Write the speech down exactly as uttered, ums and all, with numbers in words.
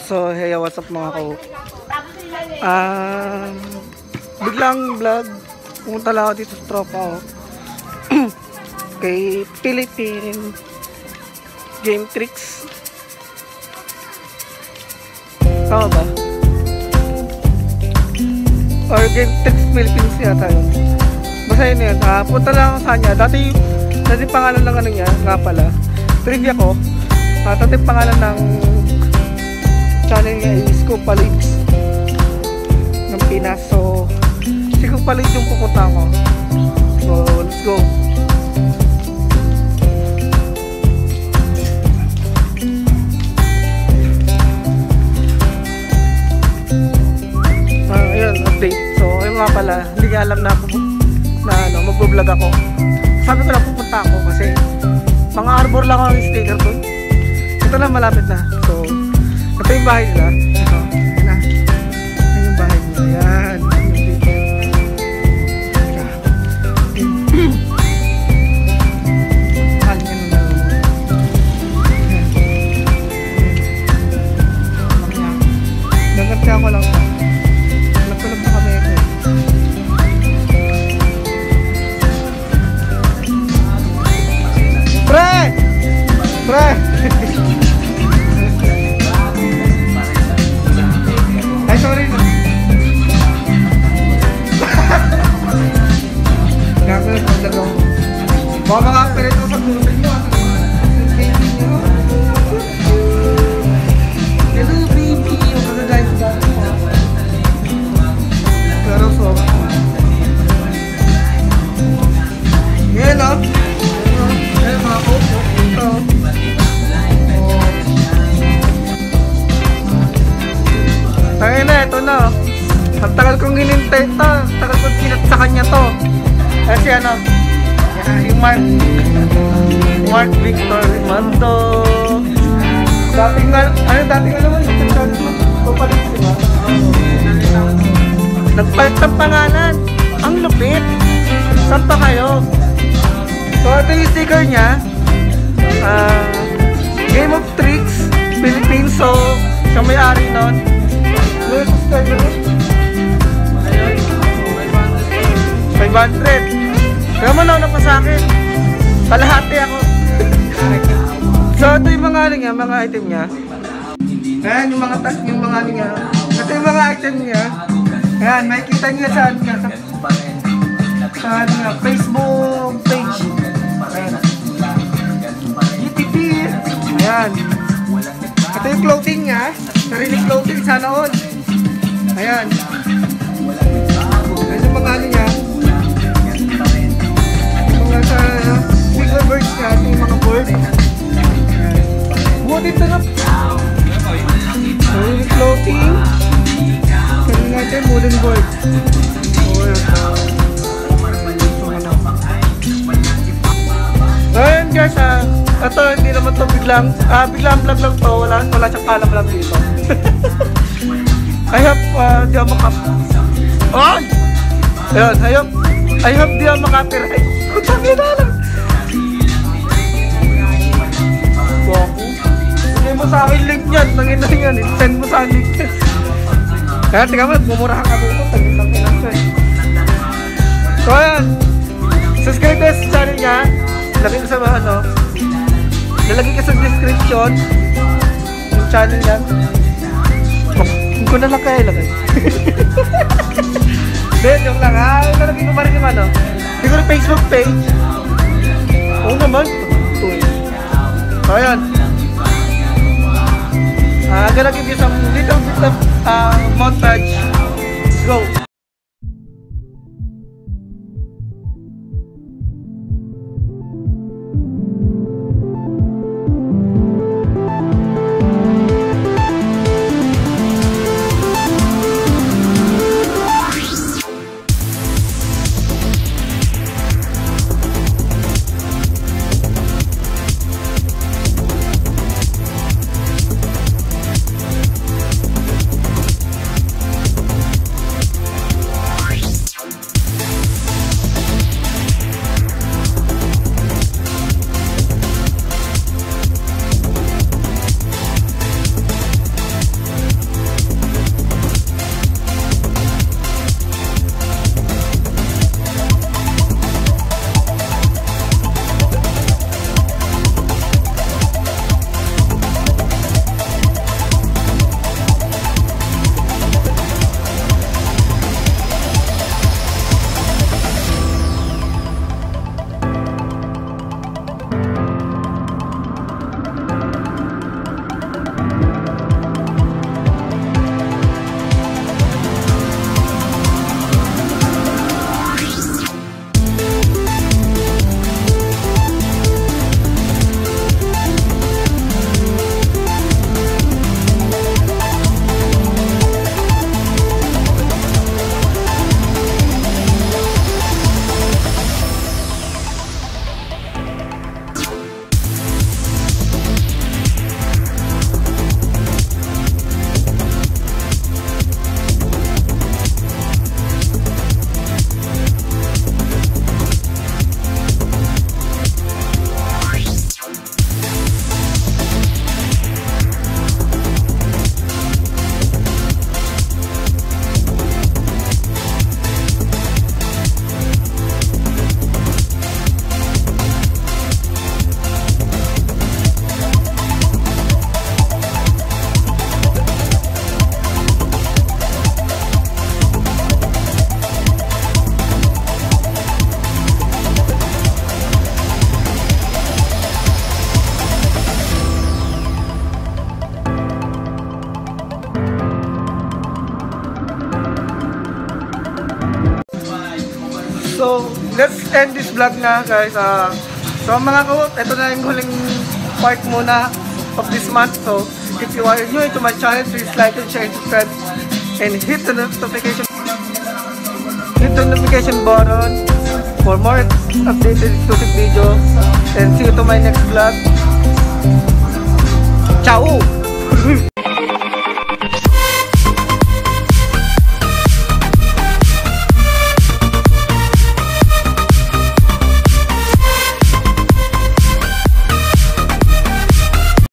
So, hey, what's up mga ko? Ah, uh, biglang vlog. Pumunta lang ako dito sa tropa ko. Kay Philippine Game Tricks. Tama ba? Or Game Tricks Philippines yata yun. Basta yun yun. Ah, punta lang ako sa kanya. Dati, dati pangalan ng ano niya, nga pala. Trivia ko. Ah, dati pangalan ng channel niya is Kupalids ng Pinas. So, si Kupalids yung pupunta ko. So, let's go. Ah, ayun, update. So, ayun nga pala, hindi niya alam na, na ano, mag-vlog ako. Sabi ko lang pupunta ako kasi mga arbor lang ako yung sticker doon. Ito na, malapit na. So, ito yung bahay nila. Ito, yun na. Yan yung bahay nila. Yan. Mahal nga nung nalunod. Nagkatya ko lang pa. Nagkulog na kami ito. Pre! Pre! Ay, sorry na. Gagawin ko lang ako. Baka mga perito sa tulog nyo. Hello baby. Yung magagay ko dati mo. Pero so. Yan o. Yan mga kopo. Ito. Tayo na, ito na. Ang tagal kong hinintay ito. Ang tagal kong kinat sa kanya to. Kasi ano, yung Mark Mark Victor Mando. Dating nga, ano dating nga naman, papalit diba? Nagpalit ng pangalan. Ang lupit. Saan pa kayo? So ito yung sticker niya. uh, Game of Tricks Philippines. So siya may-ari nun. five hundred. Kaya mo na pa sa akin. Kalahati ako. So ito yung mga ano niya, mga item niya. Ayan yung mga tas, yung mga ano niya. Ito yung mga item niya. Ayan, makikita niya sa ano niya, sa, sa ano niya, Facebook page. Ayan. U T P. Ayan. Ito yung clothing niya. Sarili clothing sana all. Ayan. Ayan yung mga ano niya. Yung mga sa bigger birds niya. Ito yung mga bird. Buo dito na. Ayan yung clothing. Sabi nga dyan, wooden board. Ayan guys, ah. Ito hindi naman to biglang. Ah, biglang vlog lang to. Wala, wala siyang kalam lang dito. I hope uh, di ako makap... Ay! Ayun, I hope, I hope di ako makapiright. Kung sabi na lang. Goku. Hindi mo sa akin link yan. Tangin na yan. Send mo sa akin link yan. Kaya tingnan mo, nagmumurahan kami ito. Tangin lang yan. So ayan. Subscribe ka sa channel niya. Lagay ko sa mga ano. Lalagay ka sa description. Yung channel yan. Kung na lang kaya lagay. Then, joke lang ha. Nalagay ko pa rin yung ano. Siguro Facebook page. Oo naman. So, ayan. I'm gonna give you some little bit of uh, montage. Let's go. So, let's end this vlog na guys. Uh, so mga kawop, ito na yung huling part muna of this month. So, if you are new to my channel, please like and share and subscribe. And hit the notification hit the notification button for more updated exclusive videos. And see you to my next vlog. Ciao!